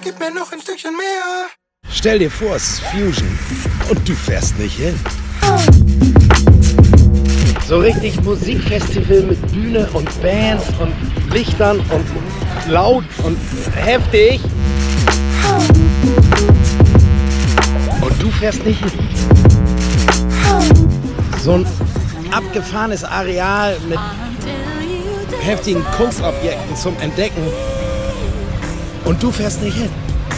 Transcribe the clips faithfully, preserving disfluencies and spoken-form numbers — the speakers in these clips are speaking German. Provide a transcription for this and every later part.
gib mir noch ein Stückchen mehr. Stell dir vor, es ist Fusion und du fährst nicht hin. So richtig Musikfestival mit Bühne und Bands und Lichtern und laut und heftig. Und du fährst nicht hin. So ein abgefahrenes Areal mit heftigen Kunstobjekten zum Entdecken. Und du fährst nicht hin.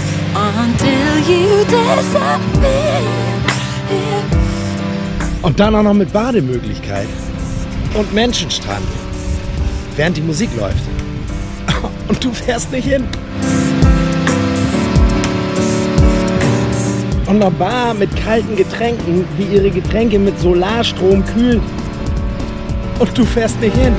Und dann auch noch mit Bademöglichkeit und Menschenstrand, während die Musik läuft. Und du fährst nicht hin. Und eine Bar mit kalten Getränken, die ihre Getränke mit Solarstrom kühlt. Und du fährst nicht hin.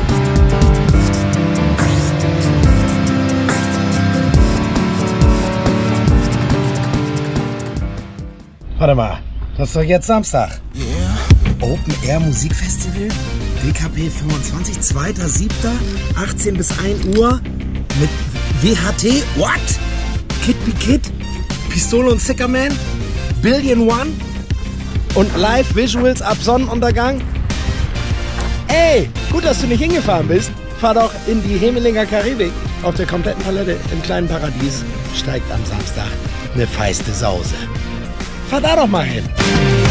Warte mal, das ist doch jetzt Samstag. Yeah. Open Air Musikfestival, D K P fünfundzwanzig, zweiter siebter, achtzehn bis ein Uhr mit W H T, what? Kid Be Kid, Pistole und Sickerman, Billion One und Live Visuals ab Sonnenuntergang. Ey, gut, dass du nicht hingefahren bist. Fahr doch in die Hemelinger Karibik auf der kompletten Palette im kleinen Paradies. Steigt am Samstag eine feiste Sause. Fahr da doch mal hin.